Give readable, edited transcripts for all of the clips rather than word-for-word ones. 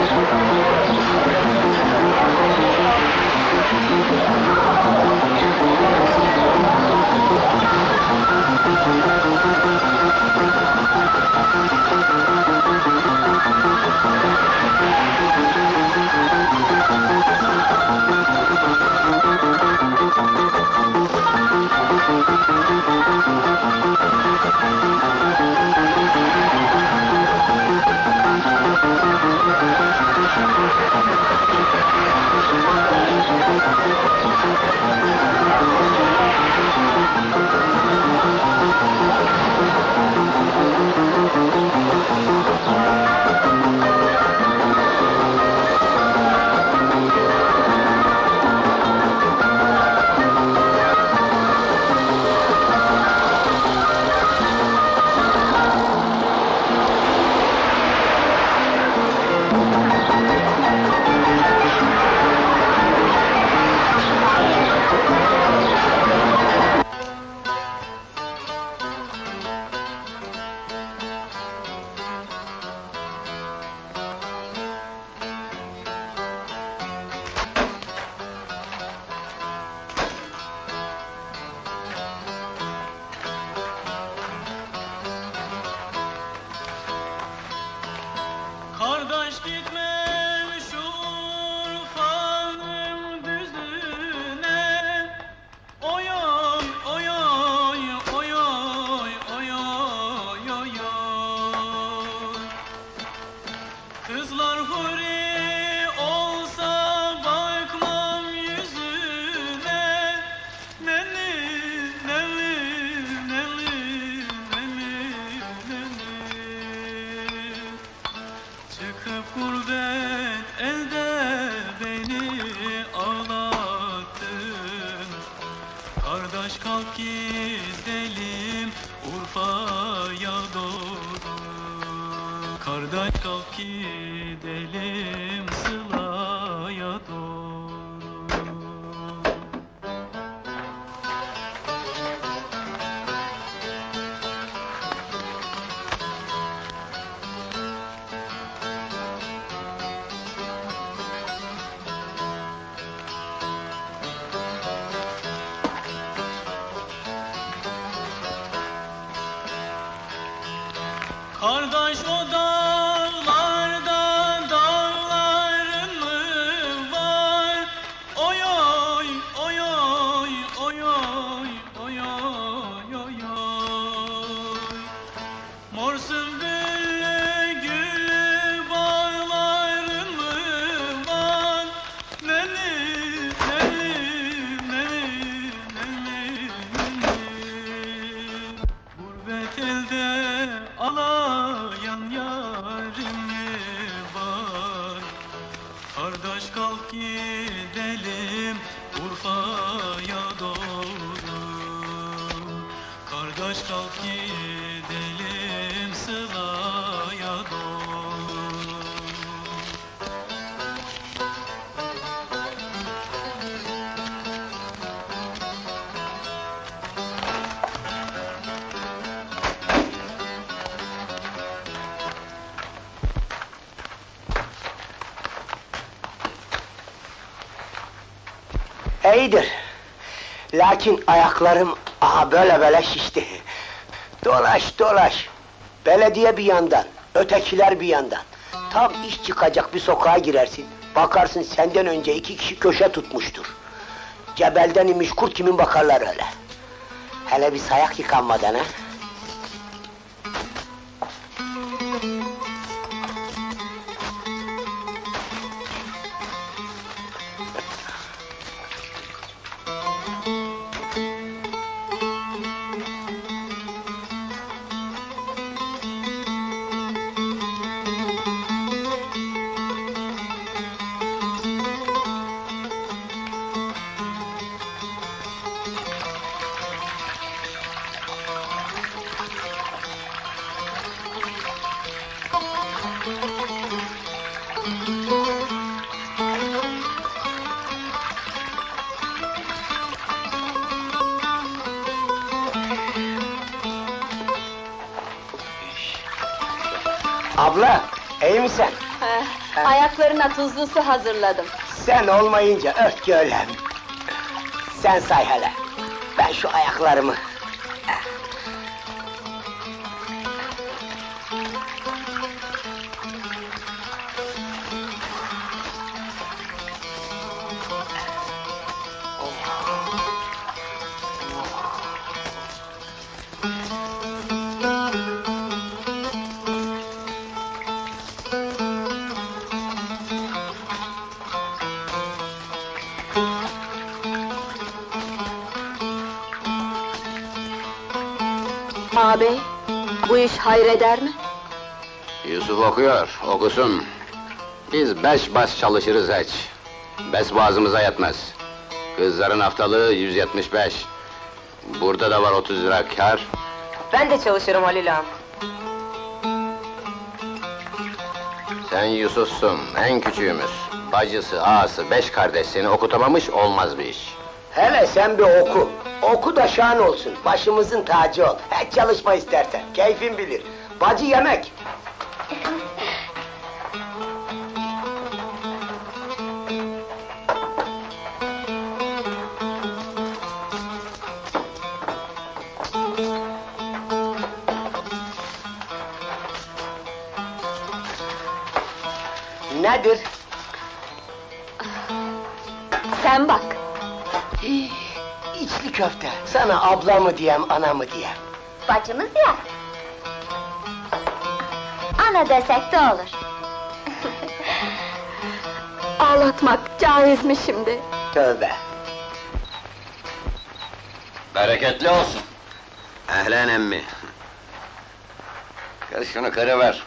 Kardeş o dağlarda dağların mı var? Oy oy oy oy oy oy oy oy oy oy. Mor sümbüllü gül bağların mı var? Neni neni neni neni neni. Gurbet elde alayan yarim mi var? Kardeş kalk gidelim Urfa'ya doğru. Kardeş kalk gidelim Sıla'ya doğru. İyidir. Lakin ayaklarım aha böyle şişti. Dolaş dolaş. Belediye bir yandan, ötekiler bir yandan. Tam iş çıkacak bir sokağa girersin. Bakarsın senden önce 2 kişi köşe tutmuştur. Cebelden imiş kurt kimin bakarlar öyle. Hele bir sayak yıkanmadan ha. Abla, iyi misin? Ayaklarına tuzlu su hazırladım. Sen olmayınca ört gölem. Sen say hele. Ben şu ayaklarımı... Ağabey, bu iş hayreder mi? Yusuf okuyor, okusun. Biz 5 baş çalışırız hiç. Bes boğazımıza yetmez. Kızların haftalığı 175. Burada da var 30 lira kar. Ben de çalışırım Halil ağam. Sen Yusuf'sun, en küçüğümüz. Bacısı, ağası, 5 kardeş seni okutamamış, olmaz bir iş. Hele sen bir oku. Oku da şan olsun. Başımızın tacı ol. Hiç çalışma istersen. Keyfin bilir. Bacı yemek. Nedir? Sen bak. İçli köfte. Sana abla mı diyem, ana mı diyem? Bacımız ya. Ana desek de olur. Ağlatmak caiz mi şimdi? Tövbe. Bereketli olsun. Ehlen emmi. Kır şunu kırıver.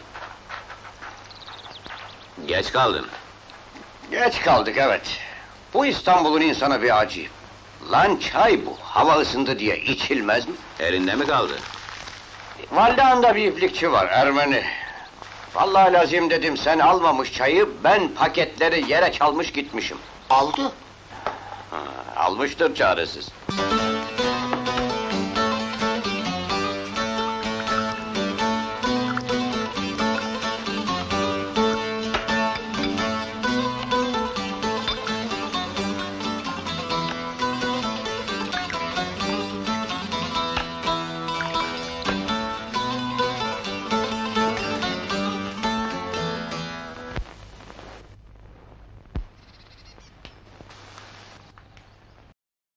Geç kaldın. Geç kaldık evet. Bu İstanbul'un insanı bir acayip. Lan çay bu, hava ısındı diye içilmez mi? Elinde mi kaldı? Valdehan'da bir iplikçi var, Ermeni. Vallahi lazım dedim, sen almamış çayı, ben paketleri yere çalmış gitmişim. Aldı. Almıştır çaresiz.